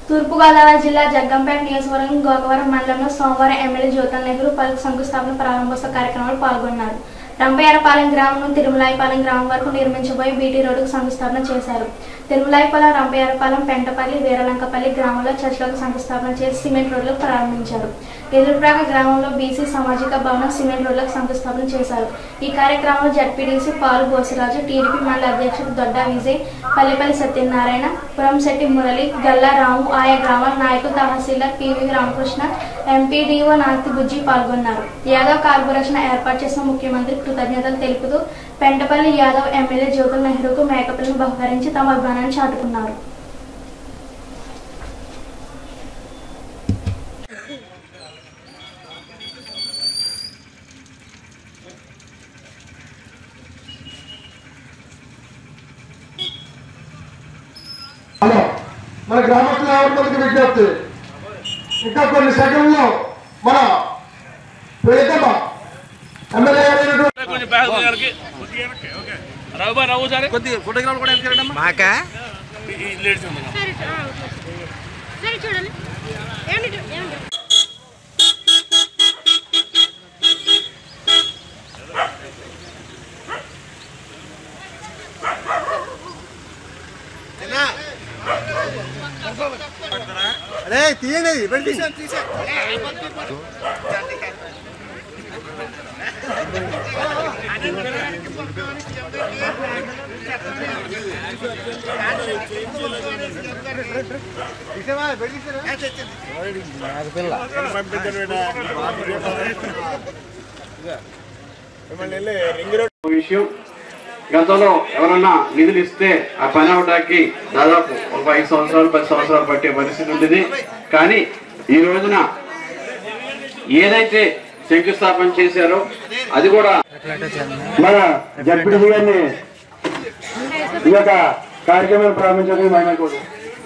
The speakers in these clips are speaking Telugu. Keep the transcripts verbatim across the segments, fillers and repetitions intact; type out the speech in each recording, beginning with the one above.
తూర్పుగోదావరి జిల్లా జగ్గంపేట నియోజకవర్గం గోకవరం మండలంలో సోమవారం ఎమ్మెల్యే జ్యోతుల నెహ్రూ పలుకు శంకుస్థాపన ప్రారంభోత్సవ కార్యక్రమంలో పాల్గొన్నారు. రంపయారపాలెం గ్రామం నుండి తిరుమలాయపాలెం గ్రామం వరకు నిర్మించబోయే బీటీ రోడ్డుకు శంకుస్థాపన చేశారు. తిరుమలాయపాలెం, రంపయారపాలెం, పెంటపల్లి, వీరలంకపల్లి గ్రామంలో చర్చలకు శంకుస్థాపన చేసి సిమెంట్ రోడ్లకు ప్రారంభించారు. ఎదురుప్రాక గ్రామంలో బీసీ సామాజిక భవనం సిమెంట్ రోడ్లకు శంకుస్థాపన చేశారు. ఈ కార్యక్రమంలో జడ్పీడీసీ పాలు బోసిరాజు, టీడీపీ మండల అధ్యక్షుడు దొడ్డా విజయ్, పల్లిపల్లి సత్యనారాయణ, పురంశెట్టి మురళి, గల్లా రాము, ఆయా గ్రామాల నాయకులు, తహసీల్దార్ పివి రామకృష్ణ, ఎంపీడీఓ నాతి బుజ్జి పాల్గొన్నారు. యాదవ్ కార్పొరేషన్ ఏర్పాటు చేసిన ముఖ్యమంత్రి కృతజ్ఞతలు తెలుపుతూ పెంటపల్లి యాదవ్ ఎమ్మెల్యే జ్యోతుల నెహ్రూకు మేకపిల్లను బహుకరించి తమ అభిమానాన్ని చాటుకున్నారు. హలో, మన గ్రామస్తుల ఎవరికి విజ్ఞప్తి, ఇంకా కొన్ని సెకండ్లో మన ప్రియతమ ఎమ్మెల్యే ఫోటోగ్రాఫ్ కూడా చూడండి. అరే తీయండి, విషయం గతంలో ఎవరన్నా నిధులు ఇస్తే ఆ పని అవడానికి దాదాపు ఒక ఐదు సంవత్సరాలు పది సంవత్సరాలు పట్టే పరిస్థితి ఉండేది. కానీ ఈ రోజున ఏదైతే శంకుస్థాపన చేశారో అది కూడా మన జడ్పీడీ గారిని ఈ యొక్క కార్యక్రమాన్ని ప్రారంభించడానికి మహిళ కూడా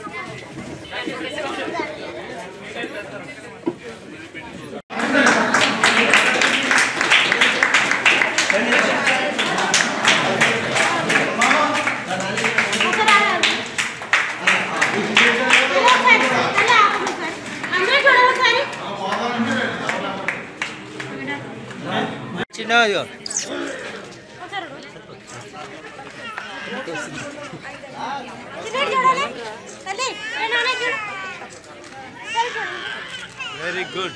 వెరీ గుడ్.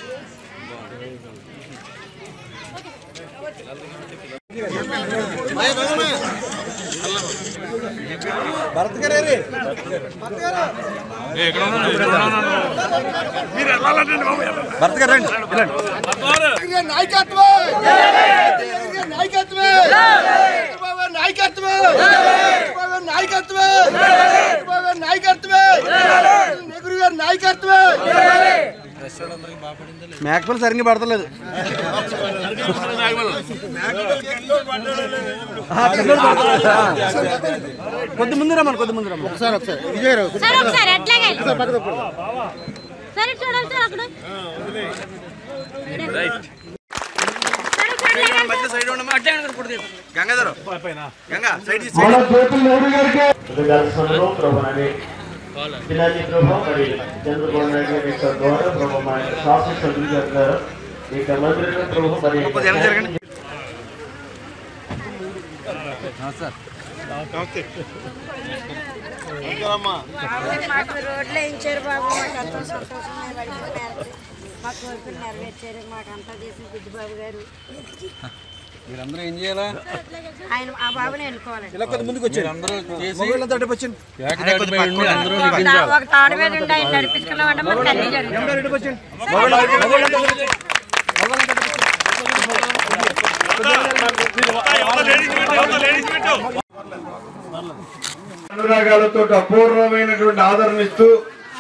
భరత్ గారు భరత్ గారు నాయకత్వం నాయకత్వం నాయకత్వం నాయకత్వం నాయకత్వం నెహ్రూ గారి నాయకత్వం. మేకపల్లి సరిగ్గా పడతలేదు. కొద్ది ముందు రమ్మని కొద్ది ముందు రమ్మని ఒకసారి ఒకసారి విజయ్ రోడ్లు వేయించారు బాబు, మాకు ఎంతో సంతోషంగా పడిపోయినారు. మా కోరికలు నెరవేర్చారు. మాకు అంతా చేసిన బుద్ధిబాబు గారు. మీరందరూ ఏం చేయాలా? ఆయన ఆ బాబుని ఎన్నుకోవాలండి. ఇలా కొద్ది ముందుకు వచ్చారు అందరూ ఒక తాడు మీద ఉండి ఆయన నడిపించుకున్నామంటే మనకు అన్ని జరిగింది. అనురాగాలతో అపూర్వమైనటువంటి ఆదరణ ఇస్తూ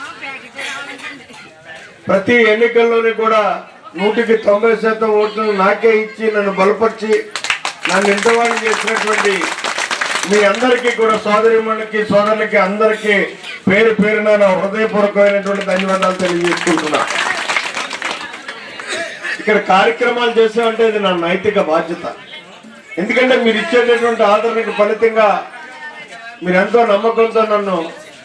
ప్రతి ఎన్నికల్లోని కూడా నూటికి తొంభై శాతం ఓట్లను నాకే ఇచ్చి నన్ను బలపరిచి నన్ను ఇంతవాణి చేసినటువంటి మీ అందరికీ కూడా సోదరిమణులకి సోదరులకి అందరికీ పేరు పేరున నా హృదయపూర్వకమైనటువంటి ధన్యవాదాలు తెలియజేసుకుంటున్నా. ఇక్కడ కార్యక్రమాలు చేసామంటే ఇది నా నైతిక బాధ్యత. ఎందుకంటే మీరు ఇచ్చేటటువంటి ఆదరణకు ఫలితంగా మీరెంతో నమ్మకంతో నన్ను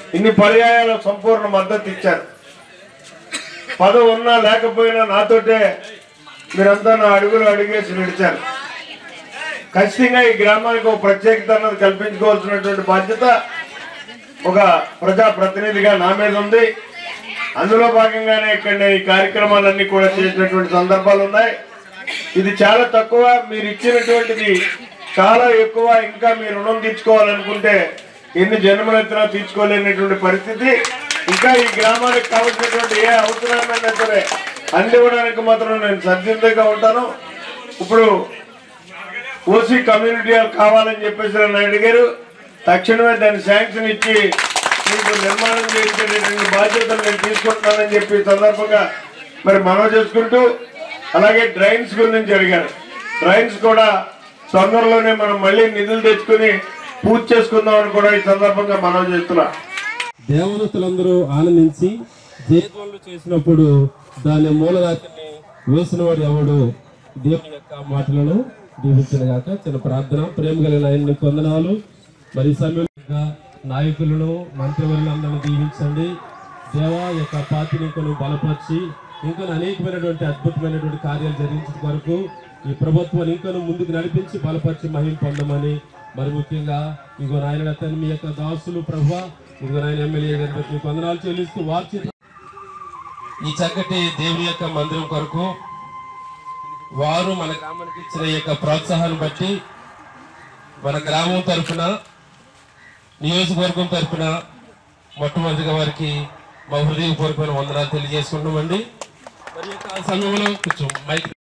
ఇన్ని పర్యాయాల సంపూర్ణ మద్దతు ఇచ్చారు. పదవి ఉన్నా లేకపోయినా నాతోటే మీరంతా నా అడుగులు అడిగేసి నడిచారు. ఖచ్చితంగా ఈ గ్రామానికి ఒక ప్రత్యేకత అన్నది కల్పించుకోవాల్సినటువంటి బాధ్యత ఒక ప్రజా ప్రతినిధిగా నా మీద ఉంది. అందులో భాగంగానే ఇక్కడ నేను ఈ కార్యక్రమాలన్నీ కూడా చేసినటువంటి సందర్భాలు ఉన్నాయి. ఇది చాలా తక్కువ, మీరు ఇచ్చినటువంటిది చాలా ఎక్కువ. ఇంకా మీరు రుణం తీర్చుకోవాలనుకుంటే ఎన్ని జన్మలెత్తినా తీర్చుకోలేనటువంటి పరిస్థితి. ఇంకా ఈ గ్రామానికి కావాల్సినటువంటి ఏ అవసరమైనా సరే అందివ్వడానికి మాత్రం నేను సంసిద్ధంగా ఉంటాను. ఇప్పుడు ఓసీ కమ్యూనిటీ కావాలని చెప్పేసి నన్ను అడిగారు. తక్షణమే దాన్ని శాంక్షన్ ఇచ్చి మీకు నిర్మాణం చేయించేటటువంటి బాధ్యతలు నేను తీసుకుంటానని చెప్పి సందర్భంగా మరి మనవి చేసుకుంటూ, అలాగే డ్రైన్స్ గురించి అడిగారు. డ్రైన్స్ కూడా తొందరలోనే మనం మళ్ళీ నిధులు తెచ్చుకుని పూర్తి చేసుకుందామని కూడా ఈ సందర్భంగా మనవి చేస్తున్నా. దేవదూతలందరూ ఆనందించి జయధ్వనులు చేసినప్పుడు దాని మూలరాతిని వేసిన వాడు ఎవడు? దేవుని యొక్క మాటలను దీవించిన గాక. చిన్న ప్రార్థన. ప్రేమ కలిగిన ఆయన్ని వందనాలు. మరి సమయంగా నాయకులను మంత్రివర్యులందరినీ దీవించండి. దేవా యొక్క పార్టీని ఇంకొను బలపరిచి ఇంకా అనేకమైనటువంటి అద్భుతమైనటువంటి కార్యాలు జరిగించడం వరకు ఈ ప్రభుత్వాన్ని ఇంకొను ముందుకు నడిపించి బలపరిచి మహిమ పొందమని, మరి ముఖ్యంగా ఇగో నాయన తను మీ యొక్క దాసులు ప్రభువా, ఇదిగో నాయన ఎమ్మెల్యే గారి మీకు వందనాలు చెల్లిస్తూ వార్చి ఈ చక్కటి దేవుని యొక్క మందిరం కొరకు వారు మన గ్రామానికి ఇచ్చిన యొక్క ప్రోత్సాహాన్ని బట్టి మన గ్రామం తరఫున, నియోజకవర్గం తరఫున మొట్టమొదటిగా వారికి మా హృదయపూర్వకమైన వందనాలు తెలియజేసుకుంటామండి. మరి యొక్క సమయంలో కొంచెం మైక్